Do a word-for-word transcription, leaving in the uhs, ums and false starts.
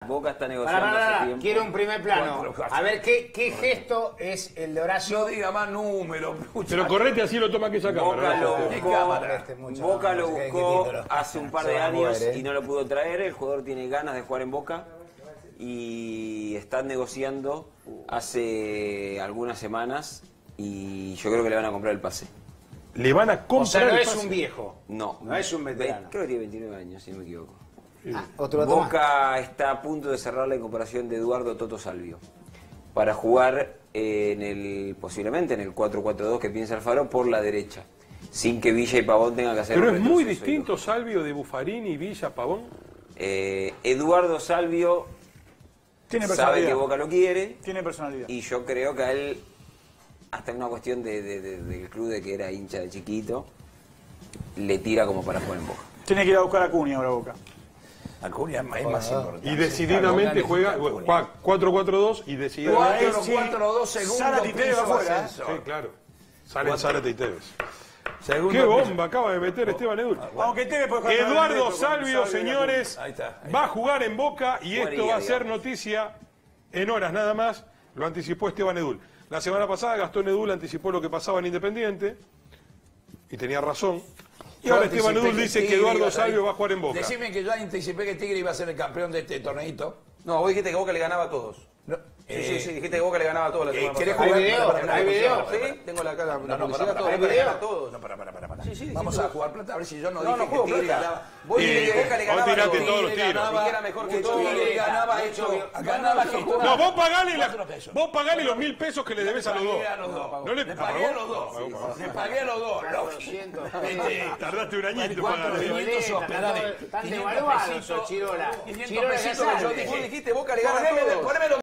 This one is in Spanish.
Boca está negociando Para, para, para. hace tiempo. Quiero un primer plano. A ver, ¿qué, qué gesto es el de Horacio? No diga más números. Pero correte así lo toma aquella Boca cámara. lo ¿no? buscó, Este mucho, Boca no, lo no sé qué buscó título. hace un par Se de va a años mover, ¿eh? y no lo pudo traer. El jugador tiene ganas de jugar en Boca y están negociando hace algunas semanas y yo creo que le van a comprar el pase. Le van a comprar O sea, no el es pase. un viejo. No, No es un veterano. Ve- Creo que tiene veintinueve años, si no me equivoco. Ah, otro dato más. Boca está a punto de cerrar la incorporación de Eduardo Toto Salvio para jugar en el posiblemente en el cuatro cuatro dos que piensa Alfaro por la derecha, sin que Villa y Pavón tengan que hacer Pero un es muy retroceso. distinto Salvio de Buffarini, Villa, Pavón. Eh, Eduardo Salvio Tiene sabe personalidad. que Boca lo quiere Tiene personalidad. y yo creo que a él, hasta en una cuestión de, de- de- del club de que era hincha de chiquito, le tira como para jugar en Boca. Tiene que ir a buscar a Cunha ahora Boca. Acuña es más importante. Y decididamente juega juega cuatro cuatro dos y decididamente... cuatro cuatro dos segundos. Zárate y Tevez piso afuera, ascensor. Sí, claro. Salen Zárate y Tevez. Segundo ¡Qué piso. bomba acaba de meter Esteban Edul! Aunque Tevez puede jugar Eduardo con Salvio, Salvio, señores, Ahí está, ahí va a jugar en Boca y Jugaría, esto va a ser digamos. noticia en horas nada más. Lo anticipó Esteban Edul. La semana pasada Gastón Edul anticipó lo que pasaba en Independiente y tenía razón. Y Yo ahora Esteban anticipé Edul dice que Tigre iba Eduardo a salir. Salvio va a jugar en Boca. Decime que yo anticipé que Tigre iba a ser el campeón de este torneito. No, vos dijiste que Boca le ganaba a todos. No, Sí, eh, sí, sí, dijiste que Boca le ganaba a todos la eh, semana ¿querés pasada. jugar? ¿Hay video? Pará, pará, ¿Hay pará, video? pará, pará. Sí, tengo la cara, la No, no, publicidad, pará, todo, pará, Boca le pará. gana a todos. No, pará, pará, pará, pará. Sí, sí, Vamos sí, a sí. jugar plata, a ver si yo no, No, dije no juego que Tigre plata. ganaba. Vos dijiste Y- que Boca le vos ganaba a tiraste todos. todos los Tigre tiros. ganaba, y que era mejor que todos. Tigre ganaba esto, ganaba esto. No, vos pagale, la- Cuatro pesos. vos pagale los mil pesos que le debes a los dos. Pagué a los dos. No le, Le pagué a los dos. Le pagué a los dos. Este, Tardaste un añito en ¿Cuánto? pagarle. quinientos hospedales. Están quinientos devaluados, pesitos. Chirola. quinientos Chirola, pesitos ya que yo sabe. dije. Vos dijiste Boca le gana a Poneme, todos. poneme los